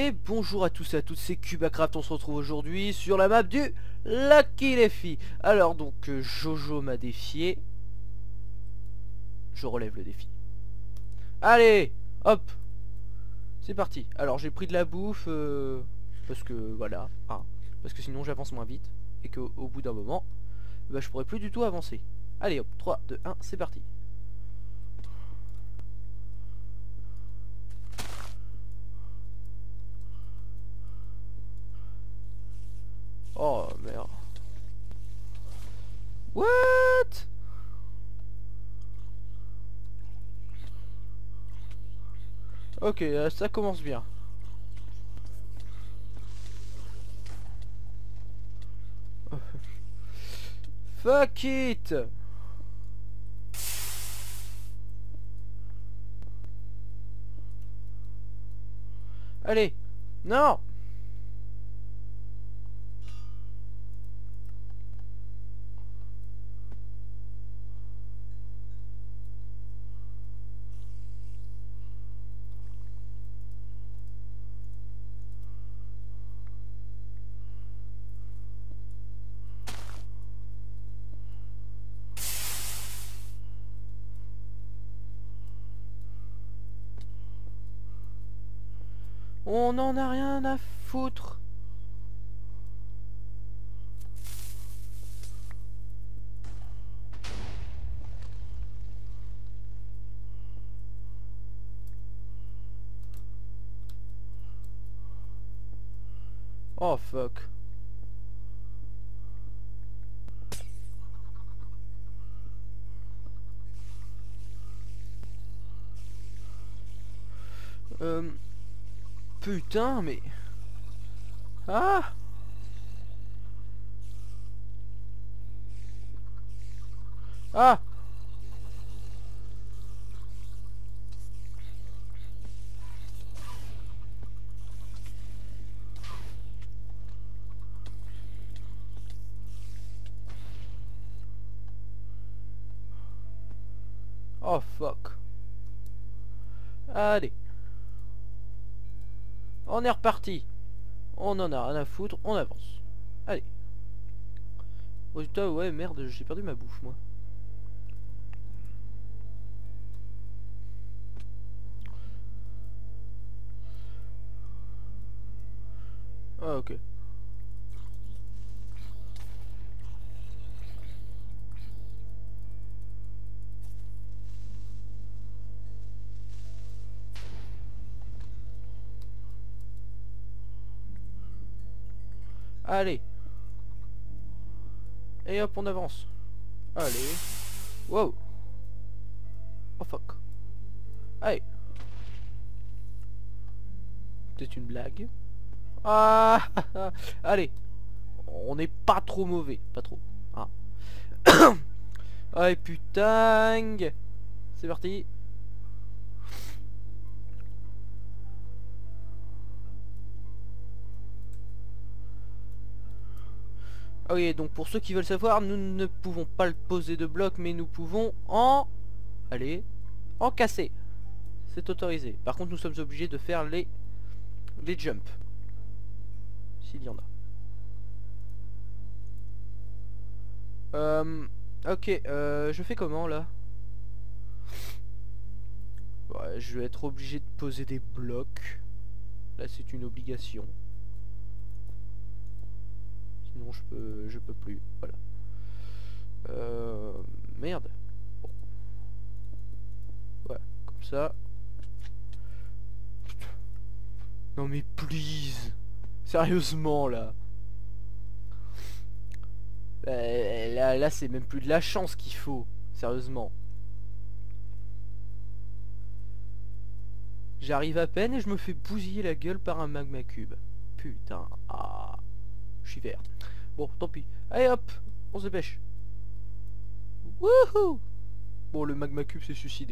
Et bonjour à tous et à toutes, c'est Cubacraft. On se retrouve aujourd'hui sur la map du Lucky Défi. Alors donc Jojo m'a défié. Je relève le défi. Allez, hop, c'est parti. Alors j'ai pris de la bouffe parce que voilà, hein, parce que sinon j'avance moins vite et qu'au bout d'un moment, bah, je pourrais plus du tout avancer. Allez hop, 3, 2, 1, c'est parti. Oh merde. What? Ok, ça commence bien. Fuck it. Allez. Non. On en a rien à foutre. Oh fuck. Euh... Putain mais... Ah. Ah. Oh fuck. Allez. On est reparti. On en a rien à foutre, on avance. Allez. Résultat, ouais merde, j'ai perdu ma bouffe moi. Ah ok. Allez. Et hop on avance. Allez. Wow. Oh fuck. Allez. Peut-être une blague. Ah. Allez. On n'est pas trop mauvais. Pas trop. Ah. Allez putain. C'est parti. Ok, donc pour ceux qui veulent savoir, nous ne pouvons pas le poser de bloc, mais nous pouvons en... Allez, en casser. C'est autorisé. Par contre, nous sommes obligés de faire les jumps. S'il y en a. Ok, je fais comment là? Ouais, je vais être obligé de poser des blocs. Là, c'est une obligation. Sinon, je peux plus. Voilà. Merde. Bon. Voilà, comme ça. Non mais please. Sérieusement là. Là c'est même plus de la chance qu'il faut. Sérieusement. J'arrive à peine et je me fais bousiller la gueule par un magma cube. Putain. Ah. Je suis vert. Bon, tant pis. Allez hop. On se dépêche. Wouhou. Bon, le magma cube s'est suicidé.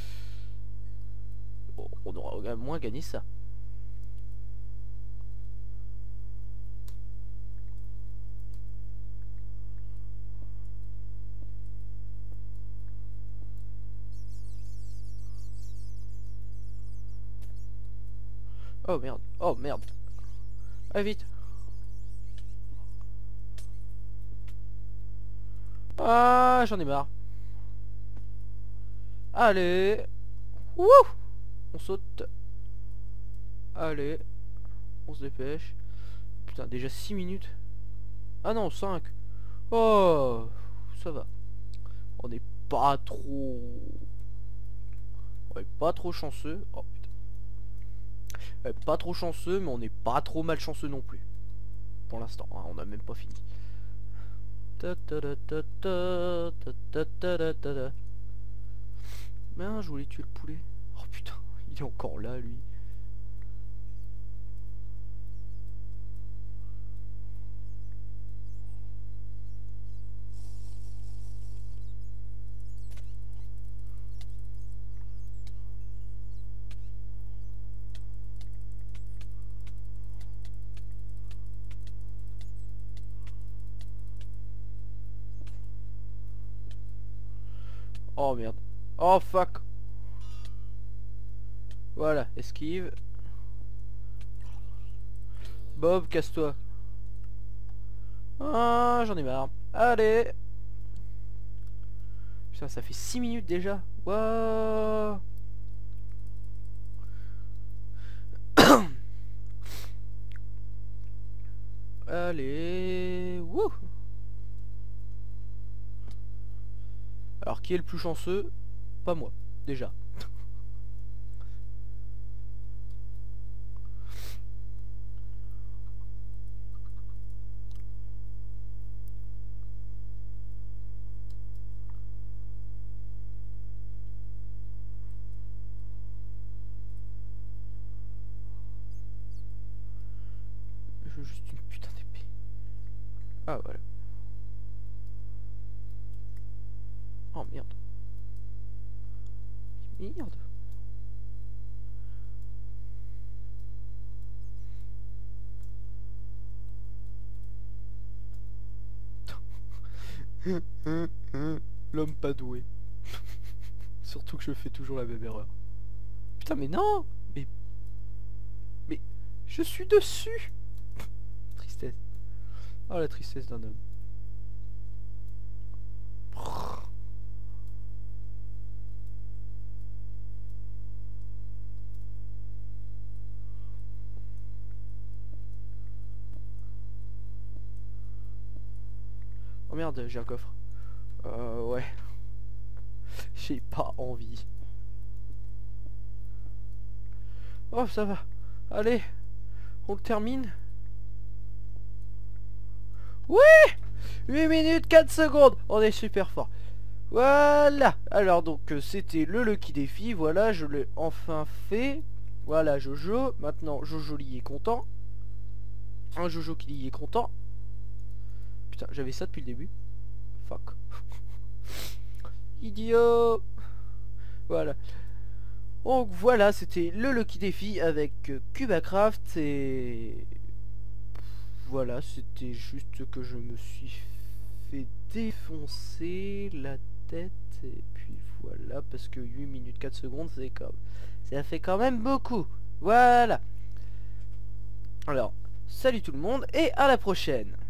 Bon, on aura au moins gagné ça. Oh merde. Oh merde. Allez vite. Ah, j'en ai marre. Allez. Wouh. On saute. Allez. On se dépêche. Putain, déjà 6 minutes. Ah non, 5. Oh, ça va. On n'est pas trop... On est pas trop chanceux. Oh putain. On est pas trop chanceux, mais on n'est pas trop malchanceux non plus. Pour l'instant, hein, on n'a même pas fini. Ben, je voulais tuer le poulet. Oh putain, il est encore là, lui. Oh merde. Oh fuck. Voilà, esquive. Bob, casse-toi. Ah, j'en ai marre. Allez. Putain, ça fait 6 minutes déjà. Waouh. Allez. Wouh. Alors, qui est le plus chanceux? Pas moi, déjà. Je veux juste une putain d'épée. Ah, voilà. Oh merde. Merde. L'homme pas doué. Surtout que je fais toujours la même erreur. Putain mais non. Mais je suis dessus. Tristesse. Oh la tristesse d'un homme. Oh merde, j'ai un coffre. Ouais. J'ai pas envie. Oh, ça va. Allez, on le termine. Ouais, 8 minutes 4 secondes. On est super fort. Voilà. Alors donc, c'était le Lucky Défi. Voilà, je l'ai enfin fait. Voilà, Jojo. Maintenant, Jojo Lee est content. Un Jojo qui est content. Putain, j'avais ça depuis le début. Fuck. Idiot. Voilà. Donc voilà, c'était le Lucky Défi avec Cubacraft et voilà, c'était juste que je me suis fait défoncer la tête et puis voilà, parce que 8 minutes 4 secondes, c'est comme ça fait quand même beaucoup. Voilà. Alors, salut tout le monde et à la prochaine.